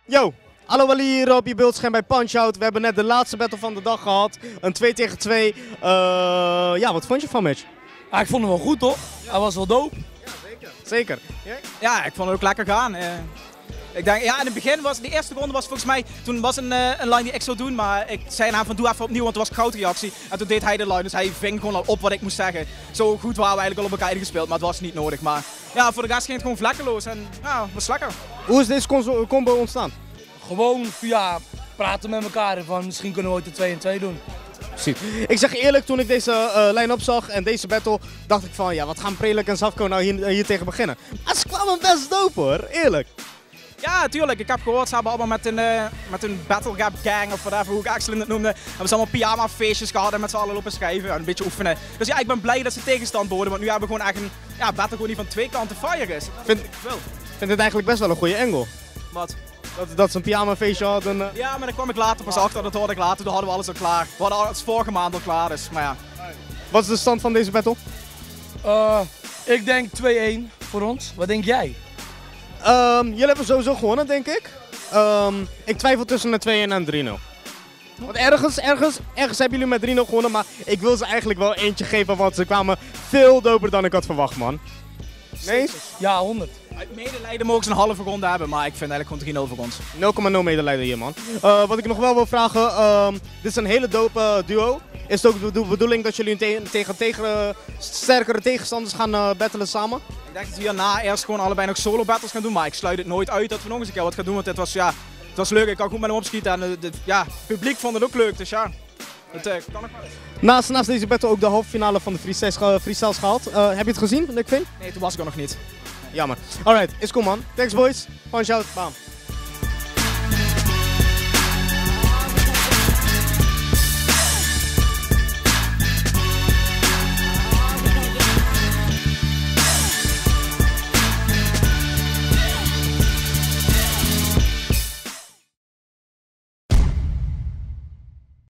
Yo, hallo Ali hier op je beeldscherm bij Punch-Out. We hebben net de laatste battle van de dag gehad. Een 2 tegen 2. Ja, wat vond je van match? Ah, ik vond hem wel goed, toch? Hij was wel dope. Ja, zeker. Ja, ik vond het ook lekker gaan. Ik denk, ja, in het begin was de eerste ronde was volgens mij, toen was een line die ik zou doen, maar ik zei aan hem van doe even opnieuw, want het was goudreactie. En toen deed hij de line, dus hij ving gewoon al op wat ik moest zeggen. Zo goed waren we eigenlijk al op elkaar ingespeeld, maar het was niet nodig. Maar ja, voor de rest ging het gewoon vlekkeloos en ja, het was lekker. Hoe is deze combo ontstaan? Gewoon via praten met elkaar en van misschien kunnen we ooit de 2 en 2 doen. Precies. Ik zeg eerlijk, toen ik deze line-up zag en deze battle, dacht ik van ja, wat gaan Prelik en Zafko nou hier tegen beginnen? Maar ze kwamen best dope hoor, eerlijk. Ja, tuurlijk. Ik heb gehoord, ze hebben allemaal met een Battle Gap gang of whatever, hoe ik Axel het noemde, hebben ze allemaal pyjama feestjes gehad en met z'n allen lopen schrijven en een beetje oefenen. Dus ja, ik ben blij dat ze tegenstand boden, want nu hebben we gewoon echt een battle gewoon die van twee kanten fire is. Ik vind het eigenlijk best wel een goede angle. Wat? Dat ze een pyjama feestje hadden. Ja, maar daar kwam ik later pas achter, dat hoorde ik later, toen hadden we alles al klaar. We hadden alles vorige maand al klaar, dus, maar ja. Wat is de stand van deze battle? Ik denk 2-1 voor ons. Wat denk jij? Jullie hebben sowieso gewonnen, denk ik. Ik twijfel tussen een 2-1 en een 3-0. Want ergens hebben jullie met 3-0 gewonnen, maar ik wil ze eigenlijk wel eentje geven, want ze kwamen veel doper dan ik had verwacht, man. Nee? Ja, 100. Uit medelijden mogen ze een halve ronde hebben, maar ik vind eigenlijk gewoon 3-0 voor ons. 0,0 medelijden hier, man. Wat ik nog wel wil vragen, dit is een hele dope duo. Is het ook de bedoeling dat jullie tegen sterkere tegenstanders gaan battlen samen? Ik denk dat we hierna eerst gewoon allebei nog solo battles gaan doen, maar ik sluit het nooit uit dat we nog eens een keer wat gaan doen, want het was leuk. Ik kan goed met hem opschieten en het publiek vond het ook leuk, dus ja, het kan nog wel eens. Naast deze battle ook de halve finale van de freestyles gehad. Heb je het gezien, Nick Vin? Nee, toen was ik er nog niet. Jammer. Alright, is cool man. Thanks boys. Punch out. Bam.